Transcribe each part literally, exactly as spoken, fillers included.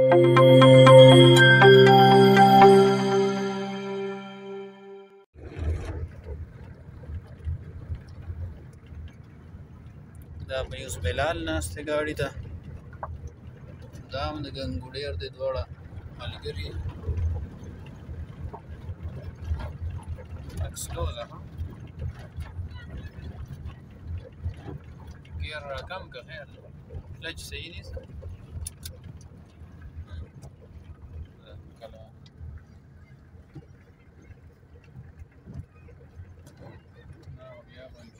دا په یوس بلال ناسته ګاډي ته دا هم د ګنګوډیر د دواړه ملګري اکسلو ده ګیر راکم که خیر کلچ صحیح نیست کله بیا بند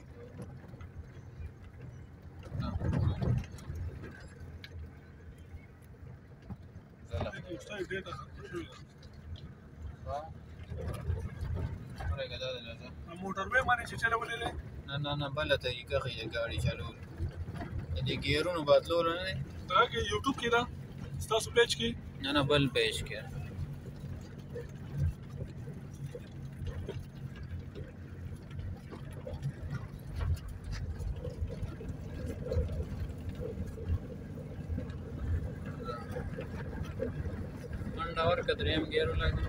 موټروی باندې چې چلولې نه نه نه بله طریقه ښیي د ګاډي چلول د دې ګیرونو بدلولو نه دی دا کې یوټیوب کې ده ستاسو پیج کې نه نه بل پیج کې منډه ورکړه درېیم ګیر ولګوه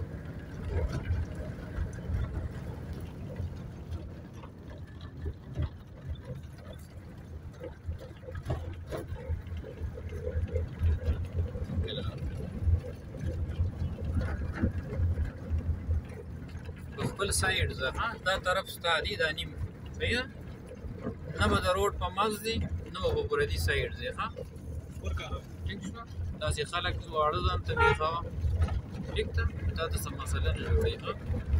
خپل سایډ زه ها دا طرف ستا دی دا نیم صحیح ده نه به د روډ په منځ دی نه به په پردي سایډ دی ښه ټیک شوه داسې خلک واړه ځان ته پېښوه ټیک ده دا ته څه مسله نه جوړوي ښه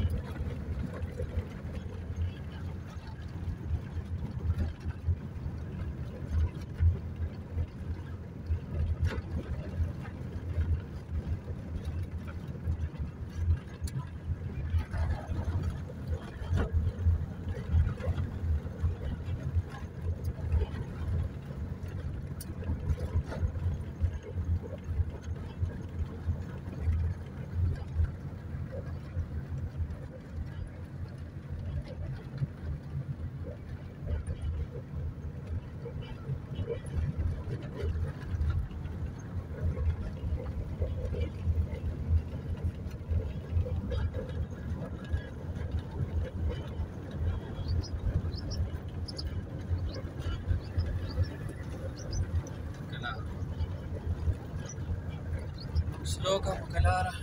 سلو کا مکلاره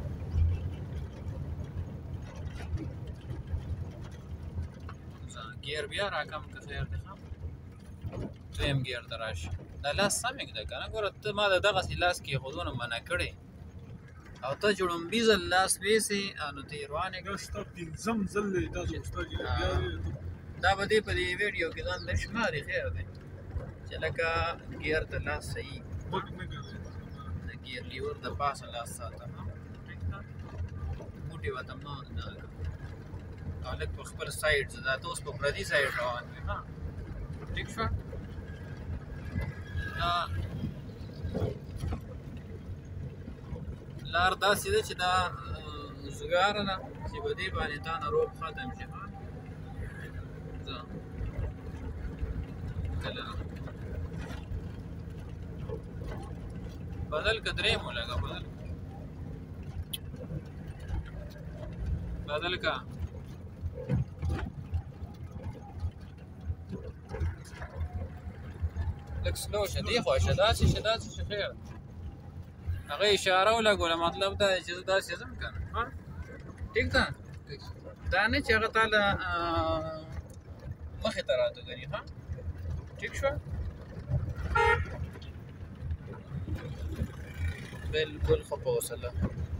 ګیر بیا راکم که خیر دی ښه دویم ګیر ته راشي دا لاس سم ږده که نه ګوره ته ما د دغسې لاس کېښودونه منع کړی او ته جړومبي ځل لاس بیسې نو ته یې روانې دا ستا پنځم ځل دی تاسو استاد دا به دې په دې ویډیو کې ځان در شماري خیر دی چې لکه ګیر ته لاس صحیح د ګیر لیور د پاسه لاس ساته موټې به ته مه او لږ په خپل سایډ زه دا ته اوس په پردي سایډ روان وي ښه ټیک شوه دا لار داسې ده چې دا زګاره ده چې په دې باندې تا نه روب ختم شي ښه ځه کله بدل که درېیم ولګه بدل بدل که لږ سلو شه دې خوا شه داسې شه داسې شه خیر هغه اشاره ولګوله مطلب دا دی چې زه داسې ځم که نه ښه ټیک ده دا نه چې هغه تا له مخې ته راته ګني ښه ټیک شوه بالکل ښه په حوصله